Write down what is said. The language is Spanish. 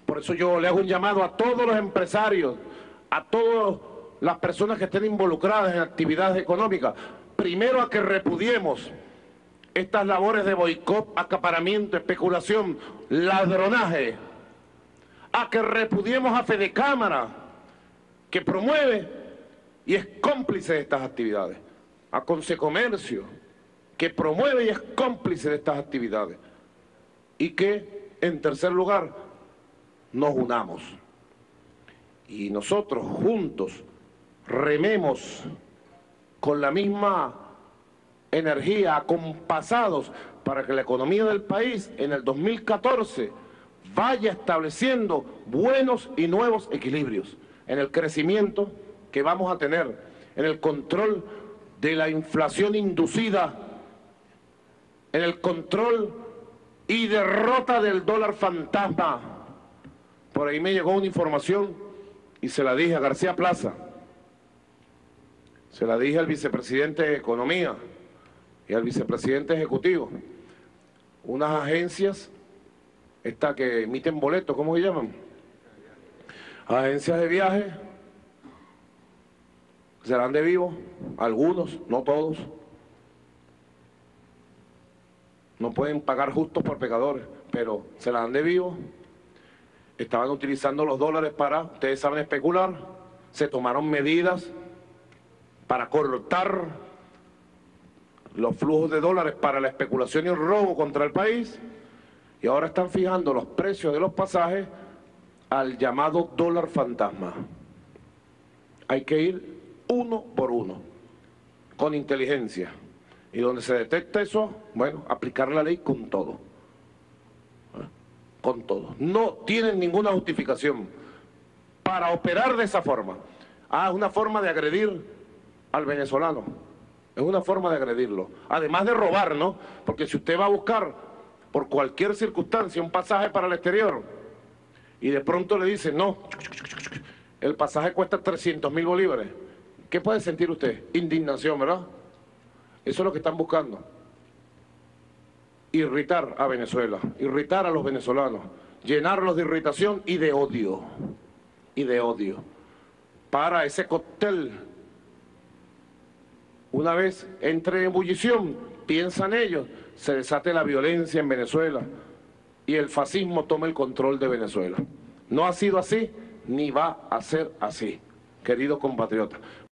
Por eso yo le hago un llamado a todos los empresarios, a todas las personas que estén involucradas en actividades económicas, primero a que repudiemos estas labores de boicot, acaparamiento, especulación, ladronaje, a que repudiemos a Fedecámara, que promueve y es cómplice de estas actividades, a Consecomercio, que promueve y es cómplice de estas actividades, y que, en tercer lugar, nos unamos. Y nosotros juntos rememos con la misma energía, acompasados, para que la economía del país en el 2014 vaya estableciendo buenos y nuevos equilibrios en el crecimiento que vamos a tener, en el control de la inflación inducida, en el control y derrota del dólar fantasma. Por ahí me llegó una información y se la dije a García Plaza, se la dije al vicepresidente de Economía y al vicepresidente ejecutivo. Unas agencias, estas que emiten boletos, ¿cómo se llaman? Agencias de viaje, serán de vivo, algunos, no todos. No pueden pagar justos por pecadores, pero se la dan de vivo. Estaban utilizando los dólares para, ustedes saben, especular. Se tomaron medidas para cortar los flujos de dólares para la especulación y el robo contra el país. Y ahora están fijando los precios de los pasajes al llamado dólar fantasma. Hay que ir uno por uno, con inteligencia. Y donde se detecta eso, bueno, aplicar la ley con todo. Con todo. No tienen ninguna justificación para operar de esa forma. Ah, es una forma de agredir al venezolano. Es una forma de agredirlo. Además de robar, ¿no? Porque si usted va a buscar por cualquier circunstancia un pasaje para el exterior y de pronto le dicen, no, el pasaje cuesta 300.000 bolívares. ¿Qué puede sentir usted? Indignación, ¿verdad? Eso es lo que están buscando. Irritar a Venezuela, irritar a los venezolanos, llenarlos de irritación y de odio. Y de odio. Para ese cóctel, una vez entre en ebullición, piensan ellos, se desate la violencia en Venezuela y el fascismo toma el control de Venezuela. No ha sido así, ni va a ser así, queridos compatriotas.